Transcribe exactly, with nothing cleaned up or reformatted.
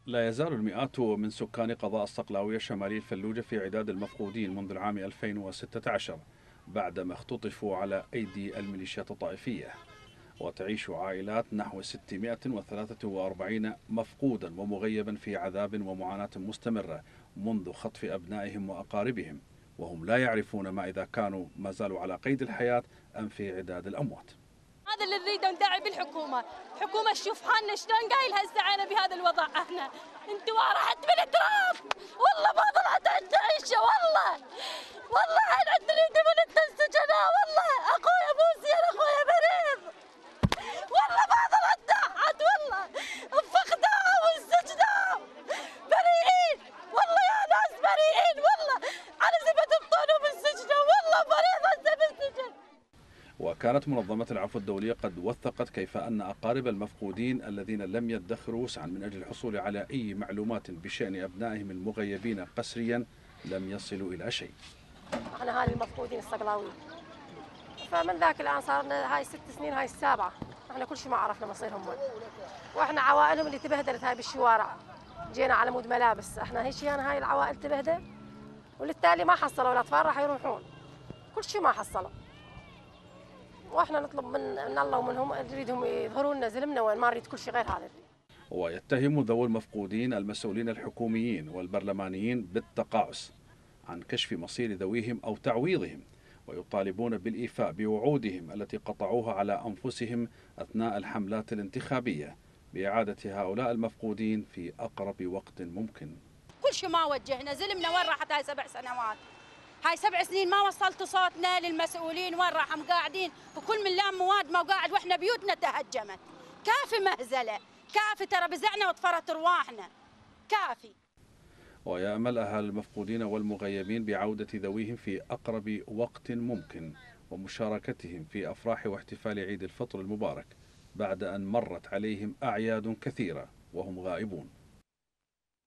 لا يزال المئات من سكان قضاء الصقلاوية شمالي الفلوجة في عداد المفقودين منذ العام ألفين وستة عشر بعدما اختطفوا على أيدي الميليشيات الطائفية. وتعيش عائلات نحو ستمائة وثلاثة وأربعين مفقودا ومغيبا في عذاب ومعاناة مستمرة منذ خطف أبنائهم وأقاربهم، وهم لا يعرفون ما إذا كانوا ما زالوا على قيد الحياة أم في عداد الأموات. هذا اللي نريده ندعي بالحكومة، حكومة تشوف حالنا شلون قايل هسه انا بهذا الوضع. احنا انتوا ما راحت من التراب، والله ما طلعت عندنا عيشة، والله والله احنا نريد من السجناء، والله اخويا مو زين، اخويا مريض، والله ما طلعت احد، والله فقداء والسجناء بريئين، والله يا ناس بريئين، والله على زبد بطونهم بالسجن، والله مريض هسه بالسجن. وكانت منظمة العفو الدولية قد وثقت كيف أن أقارب المفقودين الذين لم يدخروا وسعا من أجل الحصول على أي معلومات بشأن أبنائهم المغيبين قسريا لم يصلوا إلى شيء. احنا هاي المفقودين الصقلاويين، فمن ذاك الآن صار لنا هاي ست سنين، هاي السابعة، احنا كل شيء ما عرفنا مصيرهم وين، واحنا عوائلهم اللي تبهدلت هاي بالشوارع، جينا على مود ملابس، احنا هيك يعني هاي العوائل تبهدل، وللتالي ما حصلوا الأطفال راح يروحون، كل شيء ما حصلوا. واحنا نطلب من, من الله ومنهم، نريدهم يظهروا لنا زلمنا وين، ما نريد كل شيء غير هذا. ويتهم ذوي المفقودين المسؤولين الحكوميين والبرلمانيين بالتقاعس عن كشف مصير ذويهم أو تعويضهم، ويطالبون بالإيفاء بوعودهم التي قطعوها على أنفسهم أثناء الحملات الانتخابية بإعادة هؤلاء المفقودين في أقرب وقت ممكن. كل شيء ما وجهنا، زلمنا وين راحت هاي سبع سنوات؟ هاي سبع سنين ما وصلت صوتنا للمسؤولين، وين راحوا قاعدين وكل من لام مواد ما قاعد، واحنا بيوتنا تهجمت. كافي مهزله، كافي ترى بزعنا وطفرت ارواحنا، كافي. ويأمل أهل المفقودين والمغيبين بعودة ذويهم في أقرب وقت ممكن ومشاركتهم في أفراح واحتفال عيد الفطر المبارك بعد أن مرت عليهم أعياد كثيرة وهم غائبون.